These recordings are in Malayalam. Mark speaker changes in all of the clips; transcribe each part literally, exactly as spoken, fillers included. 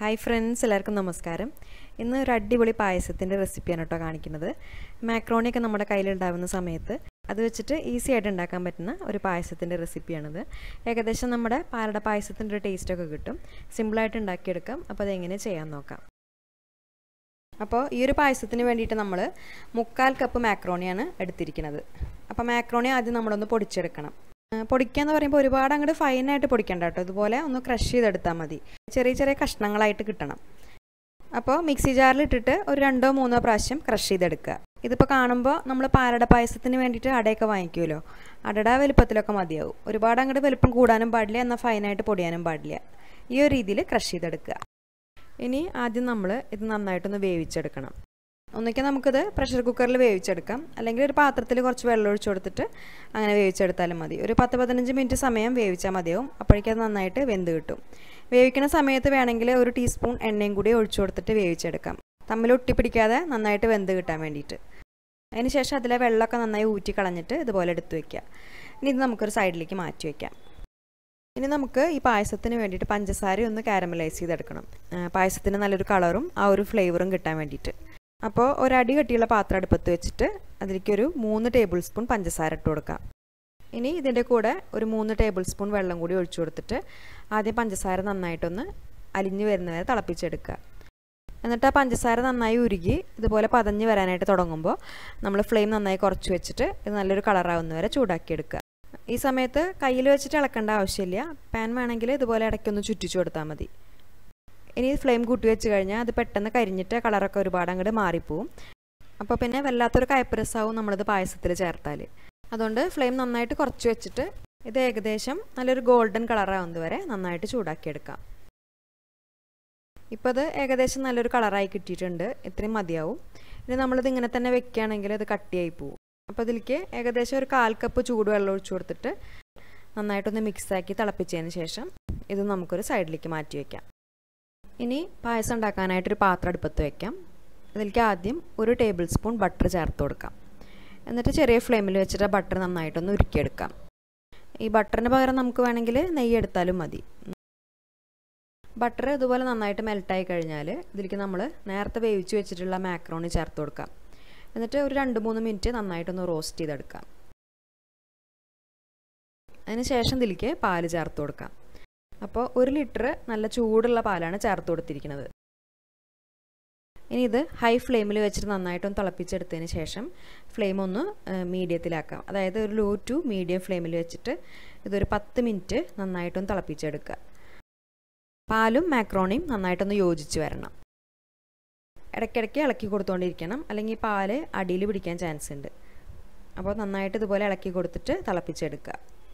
Speaker 1: Hi friends, എല്ലാവർക്കും നമസ്കാരം. ഇന്ന് ഒരു അടിപൊളി പായസത്തിന്റെ റെസിപ്പിയാണ് ട്ടോ കാണിക്കുന്നത്. മാക്രോണി ഒക്കെ നമ്മുടെ കയ്യിൽ ഉണ്ടാവുന്ന സമയത്ത് അത് വെച്ചിട്ട് ഈസി ആയിട്ട് ഉണ്ടാക്കാൻ പറ്റുന്ന ഒരു പായസത്തിന്റെ റെസിപ്പിയാണിത്. ഏകദേശം നമ്മുടെ പാലട പായസത്തിന്റെ ഒരു ടേസ്റ്റ് ഒക്കെ കിട്ടും. സിമ്പിൾ ആയിട്ട് ഉണ്ടാക്കി എടുക്കാം. അപ്പോൾ അത് എങ്ങനെ ചെയ്യാൻ നോക്കാം. അപ്പോൾ ഈ ഒരു പായസത്തിന് വേണ്ടിയിട്ട് നമ്മൾ മുക്കാൽ കപ്പ് മാക്രോണിയാണ് എടുത്തിരിക്കുന്നത്. അപ്പോൾ മാക്രോണി ആദ്യം നമ്മളൊന്ന് പൊടിച്ചെടുക്കണം. പൊടിക്കാന്ന് പറയുമ്പോൾ ഒരുപാട് അങ്ങോട്ട് ഫൈനായിട്ട് പൊടിക്കണ്ട കേട്ടോ. ഇതുപോലെ ഒന്ന് ക്രഷ് ചെയ്തെടുത്താൽ മതി. ചെറിയ ചെറിയ കഷ്ണങ്ങളായിട്ട് കിട്ടണം. അപ്പോൾ മിക്സി ജാറിൽ ഇട്ടിട്ട് ഒരു രണ്ടോ മൂന്നോ പ്രാവശ്യം ക്രഷ് ചെയ്തെടുക്കുക. ഇതിപ്പോൾ കാണുമ്പോൾ നമ്മൾ പാലട പായസത്തിന് വേണ്ടിയിട്ട് അടയൊക്കെ വാങ്ങിക്കുമല്ലോ, അടയുടെ വലുപ്പത്തിലൊക്കെ മതിയാവും. ഒരുപാട് അങ്ങോട്ട് വലുപ്പം കൂടാനും പാടില്ല, എന്നാൽ ഫൈനായിട്ട് പൊടിയാനും പാടില്ല. ഈ ഒരു രീതിയിൽ ക്രഷ് ചെയ്തെടുക്കുക. ഇനി ആദ്യം നമ്മൾ ഇത് നന്നായിട്ടൊന്ന് വേവിച്ചെടുക്കണം. ഒന്നിക്ക് നമുക്കിത് പ്രഷർ കുക്കറിൽ വേവിച്ചെടുക്കാം, അല്ലെങ്കിൽ ഒരു പാത്രത്തിൽ കുറച്ച് വെള്ളം ഒഴിച്ചു കൊടുത്തിട്ട് അങ്ങനെ വേവിച്ചെടുത്താലും മതി. ഒരു പത്ത് പതിനഞ്ച് മിനിറ്റ് സമയം വേവിച്ചാൽ മതിയാവും. അപ്പോഴേക്കും അത് നന്നായിട്ട് വെന്ത് കിട്ടും. വേവിക്കുന്ന സമയത്ത് വേണമെങ്കിൽ ഒരു ടീസ്പൂൺ എണ്ണയും കൂടി ഒഴിച്ചു കൊടുത്തിട്ട് വേവിച്ചെടുക്കാം, തമ്മിൽ ഒട്ടിപ്പിടിക്കാതെ നന്നായിട്ട് വെന്ത് കിട്ടാൻ വേണ്ടിയിട്ട്. അതിന് ശേഷം അതിലെ വെള്ളമൊക്കെ നന്നായി ഊറ്റി കളഞ്ഞിട്ട് ഇതുപോലെ എടുത്തു വയ്ക്കുക. ഇനി ഇത് നമുക്കൊരു സൈഡിലേക്ക് മാറ്റി വയ്ക്കാം. ഇനി നമുക്ക് ഈ പായസത്തിന് വേണ്ടിയിട്ട് പഞ്ചസാര ഒന്ന് കാരമലൈസ് ചെയ്തെടുക്കണം. പായസത്തിന് നല്ലൊരു കളറും ആ ഒരു ഫ്ലേവറും കിട്ടാൻ വേണ്ടിയിട്ട്. അപ്പോൾ ഒരടി കട്ടിയുള്ള പാത്രം അടുപ്പത്ത് വെച്ചിട്ട് അതിലേക്കൊരു മൂന്ന് ടേബിൾ സ്പൂൺ പഞ്ചസാര ഇട്ട് കൊടുക്കാം. ഇനി ഇതിൻ്റെ കൂടെ ഒരു മൂന്ന് ടേബിൾ സ്പൂൺ വെള്ളം കൂടി ഒഴിച്ചു കൊടുത്തിട്ട് ആദ്യം പഞ്ചസാര നന്നായിട്ടൊന്ന് അലിഞ്ഞ് വരുന്നവരെ തിളപ്പിച്ചെടുക്കുക. എന്നിട്ട് ആ പഞ്ചസാര നന്നായി ഉരുകി ഇതുപോലെ പതഞ്ഞ് വരാനായിട്ട് തുടങ്ങുമ്പോൾ നമ്മൾ ഫ്ലെയിം നന്നായി കുറച്ച് വെച്ചിട്ട് ഇത് നല്ലൊരു കളറാവുന്നവരെ ചൂടാക്കിയെടുക്കുക. ഈ സമയത്ത് കയ്യിൽ വെച്ചിട്ട് ഇളക്കേണ്ട ആവശ്യമില്ല. പാൻ വേണമെങ്കിൽ ഇതുപോലെ ഇടയ്ക്കൊന്ന് ചുറ്റിച്ചു കൊടുത്താൽ മതി. ഇനി ഫ്ലെയിം കൂട്ടി വെച്ച് കഴിഞ്ഞാൽ അത് പെട്ടെന്ന് കരിഞ്ഞിട്ട് കളറൊക്കെ ഒരുപാട് അങ്ങോട്ട് മാറിപ്പോവും. അപ്പോൾ പിന്നെ വല്ലാത്തൊരു കയ്പ്പരസാവും നമ്മളിത് പായസത്തിൽ ചേർത്താൽ. അതുകൊണ്ട് ഫ്ലെയിം നന്നായിട്ട് കുറച്ച് വെച്ചിട്ട് ഇത് ഏകദേശം നല്ലൊരു ഗോൾഡൻ കളറാവുന്നത് വരെ നന്നായിട്ട് ചൂടാക്കിയെടുക്കാം. ഇപ്പോൾ ഇത് ഏകദേശം നല്ലൊരു കളറായി കിട്ടിയിട്ടുണ്ട്. ഇത്രയും മതിയാവും. ഇനി നമ്മളിത് ഇങ്ങനെ തന്നെ വെക്കുകയാണെങ്കിൽ ഇത് കട്ടിയായി പോവും. അപ്പോൾ ഇതിലേക്ക് ഏകദേശം ഒരു കാൽ കപ്പ് ചൂടുവെള്ളം ഒഴിച്ചു കൊടുത്തിട്ട് നന്നായിട്ടൊന്ന് മിക്സാക്കി തിളപ്പിച്ചതിന് ശേഷം ഇത് നമുക്കൊരു സൈഡിലേക്ക് മാറ്റി വയ്ക്കാം. ഇനി പായസം ഉണ്ടാക്കാനായിട്ടൊരു പാത്രം അടുപ്പത്ത് വയ്ക്കാം. അതിലേക്ക് ആദ്യം ഒരു ടേബിൾ സ്പൂൺ ബട്ടർ ചേർത്ത് കൊടുക്കാം. എന്നിട്ട് ചെറിയ ഫ്ലെയിമിൽ വെച്ചിട്ട് ബട്ടർ നന്നായിട്ടൊന്ന് ഉരുക്കിയെടുക്കാം. ഈ ബട്ടറിന് പകരം നമുക്ക് വേണമെങ്കിൽ നെയ്യ് എടുത്താലും മതി. ബട്ടർ ഇതുപോലെ നന്നായിട്ട് മെൽട്ടായി കഴിഞ്ഞാൽ ഇതിലേക്ക് നമ്മൾ നേരത്തെ വേവിച്ച് വെച്ചിട്ടുള്ള മാക്രോണി ചേർത്ത് കൊടുക്കാം. എന്നിട്ട് ഒരു രണ്ട് മൂന്ന് മിനിറ്റ് നന്നായിട്ടൊന്ന് റോസ്റ്റ് ചെയ്തെടുക്കാം. അതിന് ശേഷം ഇതിലേക്ക് പാല് ചേർത്ത് കൊടുക്കാം. അപ്പോൾ ഒരു ലിറ്റർ നല്ല ചൂടുള്ള പാലാണ് ചേർത്ത് കൊടുത്തിരിക്കുന്നത്. ഇനി ഇത് ഹൈ ഫ്ലെയിമിൽ വെച്ചിട്ട് നന്നായിട്ടൊന്ന് തിളപ്പിച്ചെടുത്തതിന് ശേഷം ഫ്ലെയിം ഒന്ന് മീഡിയത്തിലാക്കാം. അതായത് ഒരു ലോ ടു മീഡിയം ഫ്ലെയിമിൽ വെച്ചിട്ട് ഇതൊരു പത്ത് മിനിറ്റ് നന്നായിട്ടൊന്ന് തിളപ്പിച്ചെടുക്കുക. പാലും മാക്രോണിയും നന്നായിട്ടൊന്ന് യോജിച്ച് വരണം. ഇടയ്ക്കിടയ്ക്ക് ഇളക്കി കൊടുത്തുകൊണ്ടിരിക്കണം, അല്ലെങ്കിൽ പാല് അടിയിൽ പിടിക്കാൻ ചാൻസ് ഉണ്ട്. അപ്പോൾ നന്നായിട്ട് ഇതുപോലെ ഇളക്കി കൊടുത്തിട്ട് തിളപ്പിച്ചെടുക്കുക.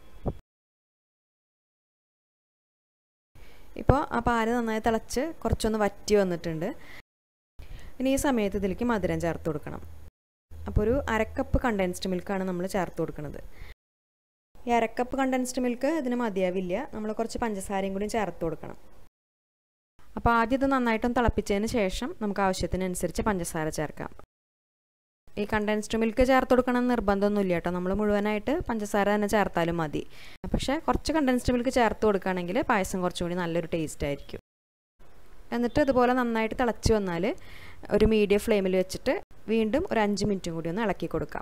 Speaker 1: ഇപ്പോൾ ആ പാല് നന്നായി തിളച്ച് കുറച്ചൊന്ന് വറ്റി വന്നിട്ടുണ്ട്. ഇനി ഈ സമയത്ത് ഇതിലേക്ക് മധുരം ചേർത്ത് കൊടുക്കണം. അപ്പോൾ ഒരു അരക്കപ്പ് കണ്ടൻസ്ഡ് മിൽക്കാണ് നമ്മൾ ചേർത്ത് കൊടുക്കുന്നത്. ഈ അരക്കപ്പ് കണ്ടൻസ്ഡ് മിൽക്ക് ഇതിന് മതിയാവില്ല, നമ്മൾ കുറച്ച് പഞ്ചസാരയും കൂടി ചേർത്ത് കൊടുക്കണം. അപ്പോൾ ആദ്യം ഇത് നന്നായിട്ടൊന്ന് തിളപ്പിച്ചതിന് ശേഷം നമുക്ക് ആവശ്യത്തിനനുസരിച്ച് പഞ്ചസാര ചേർക്കാം. ഈ കണ്ടൻസ്ഡ് മിൽക്ക് ചേർത്ത് കൊടുക്കണം എന്ന് നിർബന്ധമൊന്നുമില്ല കേട്ടോ. നമ്മൾ മുഴുവനായിട്ട് പഞ്ചസാര തന്നെ ചേർത്താലും മതി. പക്ഷേ കുറച്ച് കണ്ടൻസ്ഡ് മിൽക്ക് ചേർത്ത് കൊടുക്കുകയാണെങ്കിൽ പായസം കുറച്ചുകൂടി നല്ലൊരു ടേസ്റ്റ് ആയിരിക്കും. എന്നിട്ട് ഇതുപോലെ നന്നായിട്ട് തിളച്ച് വന്നാൽ ഒരു മീഡിയം ഫ്ലെയിമിൽ വെച്ചിട്ട് വീണ്ടും ഒരു അഞ്ച് മിനിറ്റും കൂടി ഒന്ന് ഇളക്കി കൊടുക്കാം.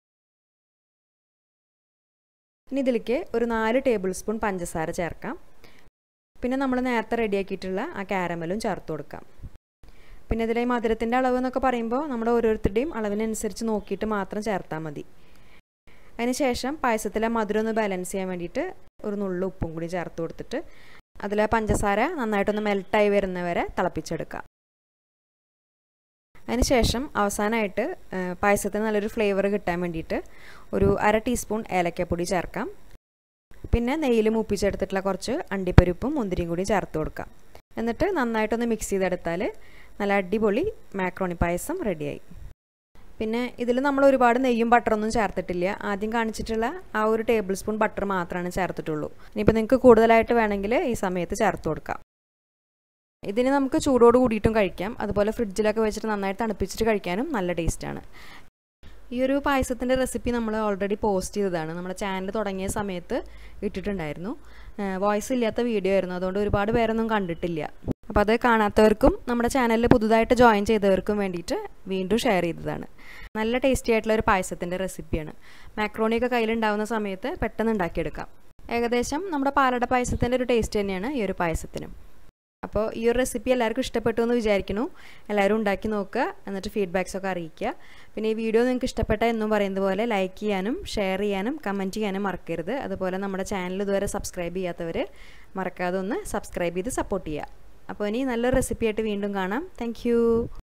Speaker 1: ഇനി ഇതിലേക്ക് ഒരു നാല് ടേബിൾ സ്പൂൺ പഞ്ചസാര ചേർക്കാം. പിന്നെ നമ്മൾ നേരത്തെ റെഡിയാക്കിയിട്ടുള്ള ആ കാരമലും ചേർത്ത് കൊടുക്കാം. പിന്നെ ഇതിലെ മധുരത്തിൻ്റെ അളവ് എന്നൊക്കെ പറയുമ്പോൾ നമ്മുടെ ഓരോരുത്തരുടെയും അളവിനനുസരിച്ച് നോക്കിയിട്ട് മാത്രം ചേർത്താൽ മതി. അതിന് ശേഷം പായസത്തിലെ മധുരം ഒന്ന് ബാലൻസ് ചെയ്യാൻ വേണ്ടിയിട്ട് ഒരു നുള്ളു ഉപ്പും കൂടി ചേർത്ത് കൊടുത്തിട്ട് അതിലെ പഞ്ചസാര നന്നായിട്ടൊന്ന് മെൽട്ടായി വരുന്നവരെ തിളപ്പിച്ചെടുക്കാം. അതിന് ശേഷം അവസാനമായിട്ട് പായസത്തിന് നല്ലൊരു ഫ്ലേവർ കിട്ടാൻ വേണ്ടിയിട്ട് ഒരു അര ടീസ്പൂൺ ഏലക്കപ്പൊടി ചേർക്കാം. പിന്നെ നെയ്യിൽ മൂപ്പിച്ചെടുത്തിട്ടുള്ള കുറച്ച് അണ്ടിപ്പരിപ്പും മുന്തിരിയും കൂടി ചേർത്ത് കൊടുക്കാം. എന്നിട്ട് നന്നായിട്ടൊന്ന് മിക്സ് ചെയ്തെടുത്താൽ നല്ല അടിപൊളി മാക്രോണി പായസം റെഡിയായി. പിന്നെ ഇതിൽ നമ്മൾ ഒരുപാട് നെയ്യും ബട്ടറൊന്നും ചേർത്തിട്ടില്ല. ആദ്യം കാണിച്ചിട്ടുള്ള ആ ഒരു ടേബിൾ സ്പൂൺ ബട്ടർ മാത്രമാണ് ചേർത്തിട്ടുള്ളൂ. ഇനിയിപ്പോൾ നിങ്ങൾക്ക് കൂടുതലായിട്ട് വേണമെങ്കിൽ ഈ സമയത്ത് ചേർത്ത് കൊടുക്കാം. ഇതിന് നമുക്ക് ചൂടോട് കൂടിയിട്ടും കഴിക്കാം, അതുപോലെ ഫ്രിഡ്ജിലൊക്കെ വെച്ചിട്ട് നന്നായിട്ട് തണുപ്പിച്ചിട്ട് കഴിക്കാനും നല്ല ടേസ്റ്റാണ്. ഈ ഒരു പായസത്തിൻ്റെ റെസിപ്പി നമ്മൾ ഓൾറെഡി പോസ്റ്റ് ചെയ്തതാണ്. നമ്മുടെ ചാനൽ തുടങ്ങിയ സമയത്ത് ഇട്ടിട്ടുണ്ടായിരുന്നു. വോയിസ് ഇല്ലാത്ത വീഡിയോ ആയിരുന്നു, അതുകൊണ്ട് ഒരുപാട് പേരൊന്നും കണ്ടിട്ടില്ല. അപ്പോൾ അത് കാണാത്തവർക്കും നമ്മുടെ ചാനലിൽ പുതുതായിട്ട് ജോയിൻ ചെയ്തവർക്കും വേണ്ടിയിട്ട് വീണ്ടും ഷെയർ ചെയ്തതാണ്. നല്ല ടേസ്റ്റി ആയിട്ടുള്ള ഒരു പായസത്തിൻ്റെ റെസിപ്പിയാണ്. മാക്രോണിയൊക്കെ കയ്യിലുണ്ടാവുന്ന സമയത്ത് പെട്ടെന്ന് ഉണ്ടാക്കിയെടുക്കാം. ഏകദേശം നമ്മുടെ പാലട പായസത്തിൻ്റെ ഒരു ടേസ്റ്റ് തന്നെയാണ് ഈ ഒരു പായസത്തിനും. അപ്പോൾ ഈ ഒരു റെസിപ്പി എല്ലാവർക്കും ഇഷ്ടപ്പെട്ടു എന്ന് വിചാരിക്കുന്നു. എല്ലാവരും ഉണ്ടാക്കി നോക്കുക, എന്നിട്ട് ഫീഡ്ബാക്സൊക്കെ അറിയിക്കുക. പിന്നെ ഈ വീഡിയോ നിങ്ങൾക്ക് ഇഷ്ടപ്പെട്ട എന്നും പറയുന്നത് പോലെ ലൈക്ക് ചെയ്യാനും ഷെയർ ചെയ്യാനും കമൻറ്റ് ചെയ്യാനും മറക്കരുത്. അതുപോലെ നമ്മുടെ ചാനൽ ഇതുവരെ സബ്സ്ക്രൈബ് ചെയ്യാത്തവർ മറക്കാതെ ഒന്ന് സബ്സ്ക്രൈബ് ചെയ്ത് സപ്പോർട്ട് ചെയ്യുക. അപ്പോൾ ഇനി നല്ലൊരു റെസിപ്പിയായിട്ട് വീണ്ടും കാണാം. താങ്ക്